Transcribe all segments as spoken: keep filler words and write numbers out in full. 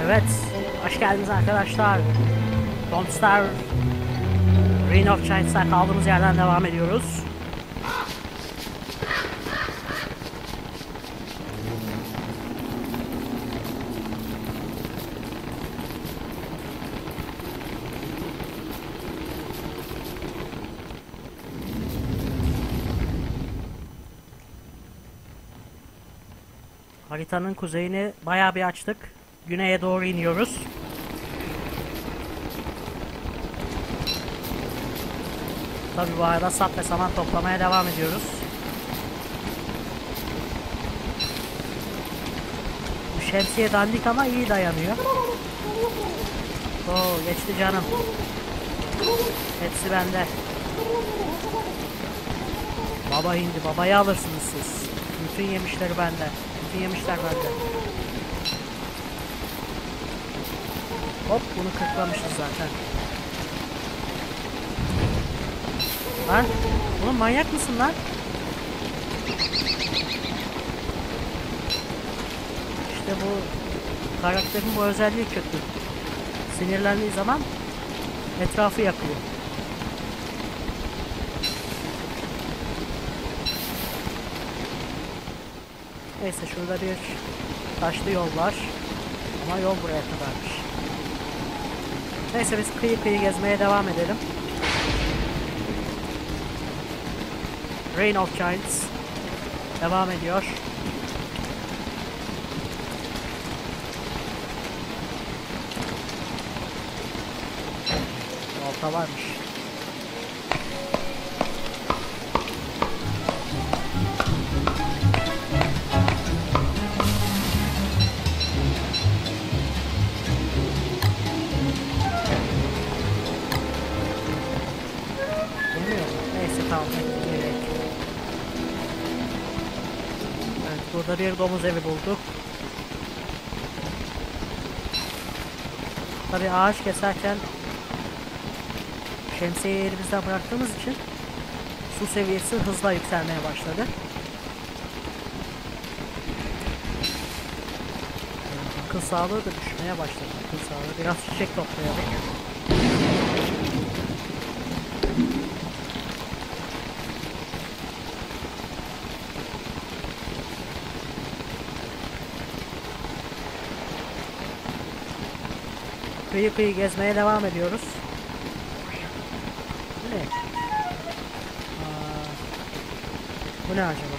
Evet, hoş geldiniz arkadaşlar. Don't Starve Reign of Giants'a kaldığımız yerden devam ediyoruz. Haritanın kuzeyini bayağı bir açtık. Güneye doğru iniyoruz. Tabi bu arada sap ve saman toplamaya devam ediyoruz. Bu şemsiye dandik ama iyi dayanıyor. Oo, geçti canım. Hepsi bende. Baba indi. Babayı alırsınız siz. Bütün yemişleri bende. Bütün yemişler bende. Hop, bunu kırklamışız zaten. Lan oğlum, manyak mısın lan? İşte bu karakterin bu özelliği kötü. Sinirlendiği zaman etrafı yakıyor. Neyse, şurada bir taşlı yol var. Ama yol buraya kadarmış. Neyse, biz kıyı kıyı gezmeye devam edelim. Reign of Giants devam ediyor. Balta varmış. Neyse, tamam. Evet, burada bir domuz evi bulduk. Tabii ağaç keserken şemsiyeyi elimizden bıraktığımız için su seviyesi hızla yükselmeye başladı. Akıl sağlığı da düşmeye başladı. Akıl sağlığı. Biraz çiçek toplayalım. Kıyı kıyı gezmeye devam ediyoruz. Bu ne? Aa, bu ne acaba?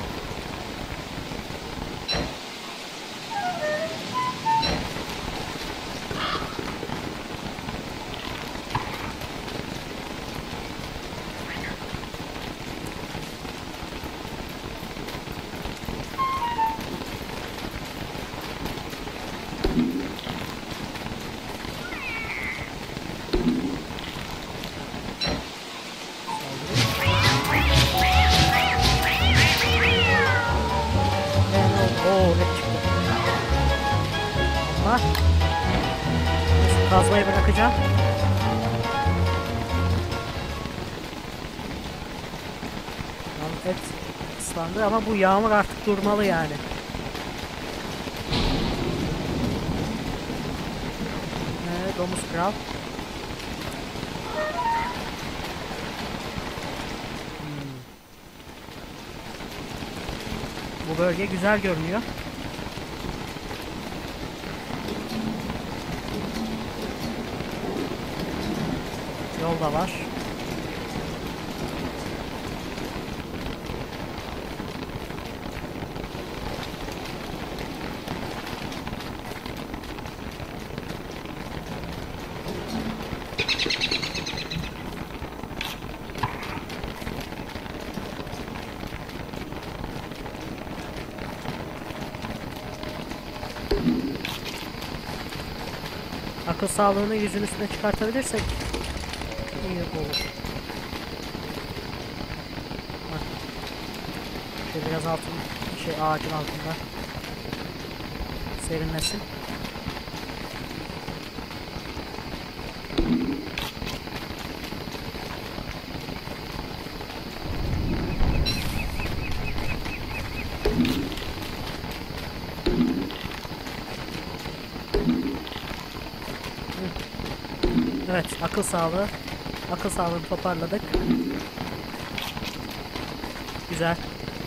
Kazmayı bırakacağım. Et ıslandı ama bu yağmur artık durmalı yani. Ee, domuz kral. Hmm. Bu bölge güzel görünüyor. Yol da var. Akıl sağlığını yüzün üstüne çıkartabilirsek iyi olur. Bak. Şöyle biraz altın, şey ağacın altında serinlesin. Evet, akıl sağlığı. Akıl sağlığını toparladık. Güzel.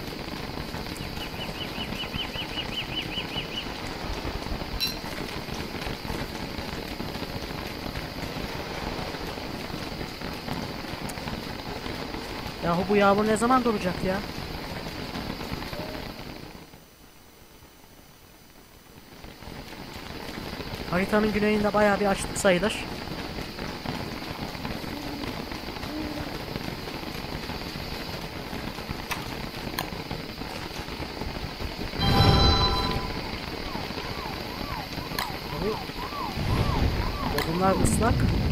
Yahu bu yağmur ne zaman duracak ya? Haritanın güneyinde bayağı bir açtık sayılır. Bunlar ıslak.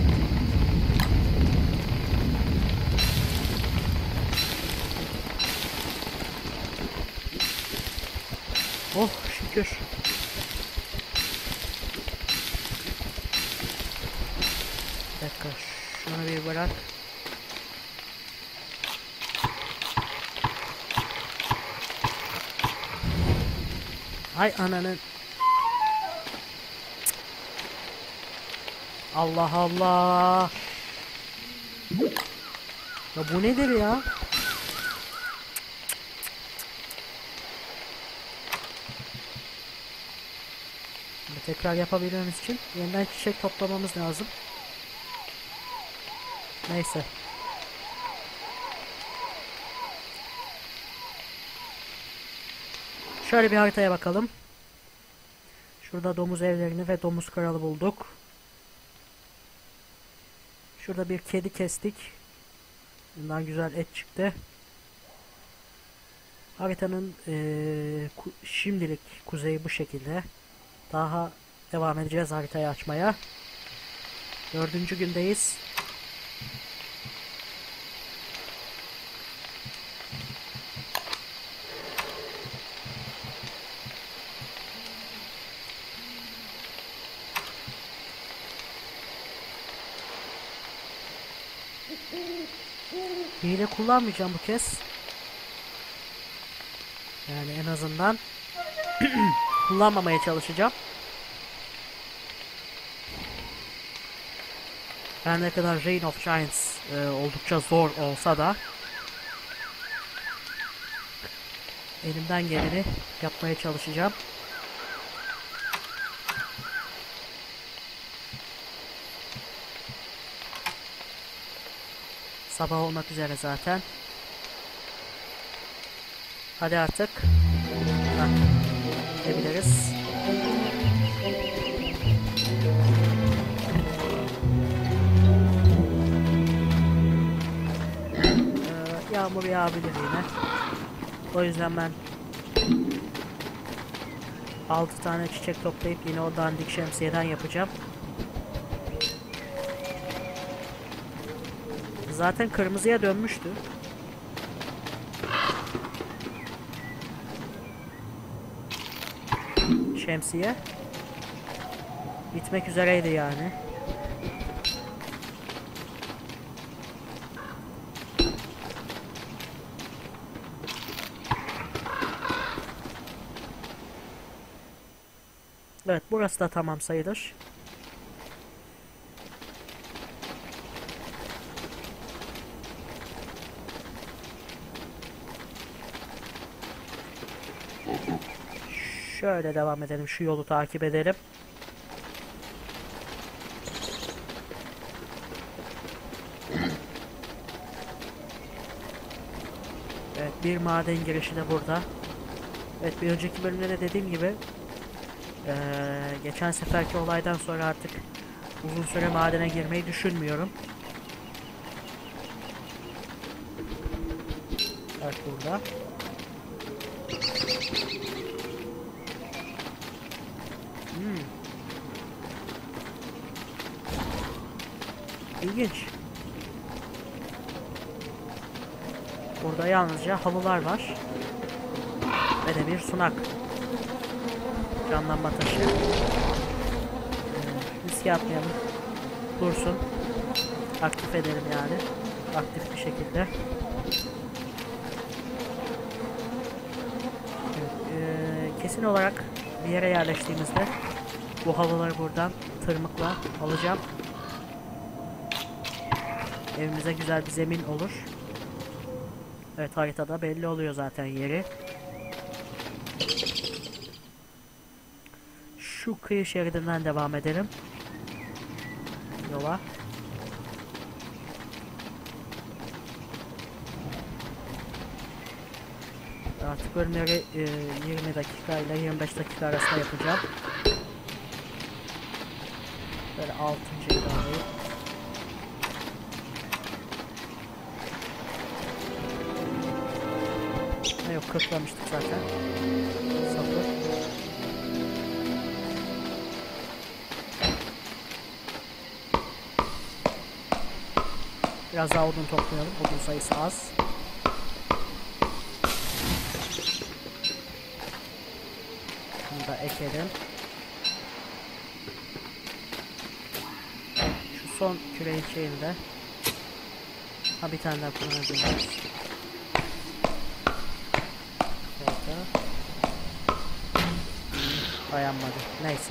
Oh şükür. Bir dakika şunu bir bırak. Ay ananın. Allah Allah. Ya bu nedir ya? Şimdi tekrar yapabilmemiz için yeniden çiçek toplamamız lazım. Neyse. Şöyle bir haritaya bakalım. Şurada domuz evlerini ve domuz kralı bulduk. Şurada bir kedi kestik. Bundan güzel et çıktı. Haritanın ee, ku şimdilik kuzeyi bu şekilde. Daha devam edeceğiz haritayı açmaya. Dördüncü gündeyiz. Hile kullanmayacağım bu kez. Yani en azından kullanmamaya çalışacağım. Her ne kadar Reign of Giants e, oldukça zor olsa da elimden geleni yapmaya çalışacağım. Sabah olmak üzere zaten. Hadi artık. Heh, gidebiliriz. Ee, yağmur yağabilir yine. O yüzden ben altı tane çiçek toplayıp yine o dandik şemsiyeden yapacağım. Zaten kırmızıya dönmüştü. Şemsiye. Bitmek üzereydi yani. Evet, burası da tamam sayılır. Şöyle devam edelim. Şu yolu takip edelim. Evet, bir maden girişi de burada. Evet, bir önceki bölümde de dediğim gibi ee, geçen seferki olaydan sonra artık uzun süre madene girmeyi düşünmüyorum. Evet, burada. Hmm. İlginç. Burada yalnızca halılar var. Ve de bir sunak. Canlanma taşı. Ee, riske atmayalım. Dursun. Aktif edelim yani. Aktif bir şekilde. Evet, ee, kesin olarak bir yere yerleştiğimizde bu halıları buradan tırmıkla alacağım. evimize güzel bir zemin olur. Evet, haritada belli oluyor zaten yeri. Şu kıyı şeridinden devam edelim. Yola. Artık bölümleri e, yirmi dakika ile yirmi beş dakika arasında yapacağım. Böyle altıncı ilerleyip. Ne yok, kırklamıştık zaten. Sıfır. Biraz daha odun toplayalım. Odun sayısı az. Bunu da ekelim. Şu son küreğin şeyinde. Ha, bir tane daha kullanacağız. Orada. Dayanmadı. Neyse.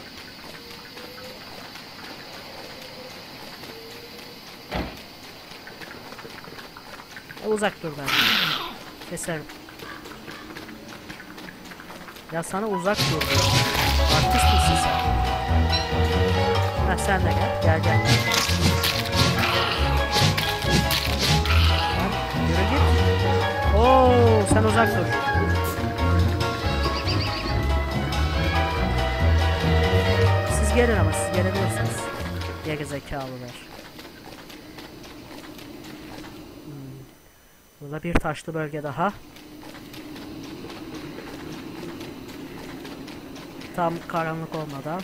E, uzak dur ben. Keserim. Ya sana uzak dur. Artist misin sen? Ha, sen de gel. Gel gel. Lan, yürü git. Oo, sen uzak dur. Siz gelin ama siz gelebilirsiniz. Geri zekalılar. Hmm. Burada bir taşlı bölge daha. Tam karanlık olmadan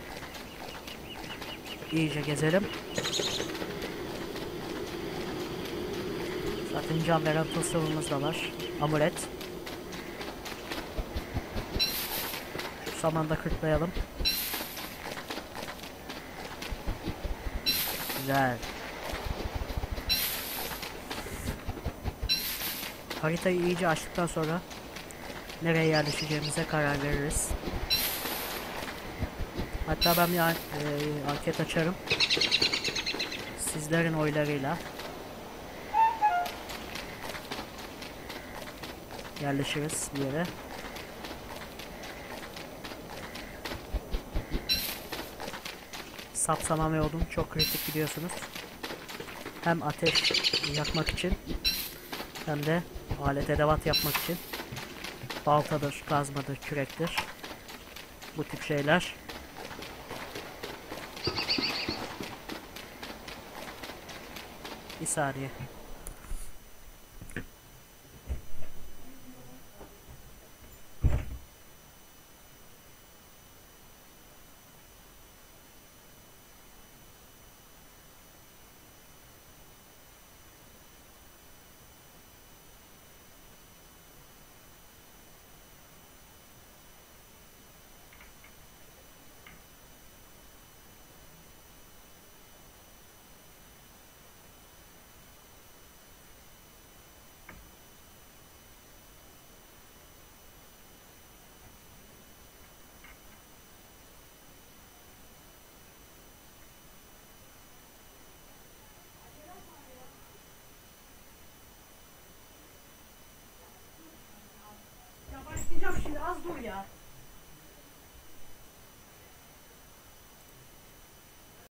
iyice gezelim. Zaten can veren tılsımımız da var. Amulet. Şu zamanda kırklayalım. Güzel. Haritayı iyice açtıktan sonra nereye yerleşeceğimize karar veririz. Hatta ben bir an, e, anket açarım. Sizlerin oylarıyla yerleşiriz bir yere. Sapsama ve odun çok kritik, biliyorsunuz. Hem ateş yakmak için hem de alet edevat yapmak için. Baltadır, kazmadır, kürektir. Bu tip şeyler. Bir saniye.